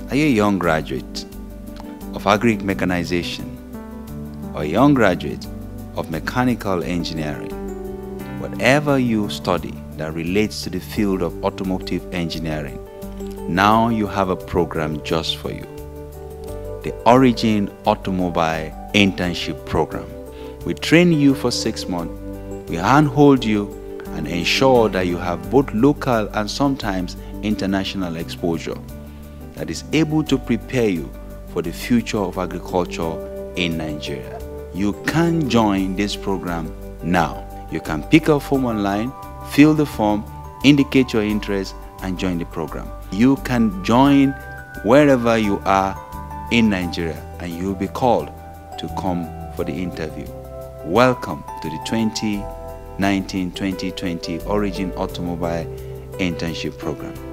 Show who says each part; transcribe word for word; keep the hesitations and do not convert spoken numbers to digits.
Speaker 1: Are you a young graduate of agric mechanization or a young graduate of mechanical engineering? Whatever you study that relates to the field of automotive engineering, now you have a program just for you. The Origin Automobile Internship Program. We train you for six months, we handhold you and ensure that you have both local and sometimes international exposure that is able to prepare you for the future of agriculture in Nigeria. You can join this program now. You can pick a form online, fill the form, indicate your interest, and join the program. You can join wherever you are in Nigeria and you'll be called to come for the interview. Welcome to the twenty nineteen twenty twenty Origin Automobile Internship Program.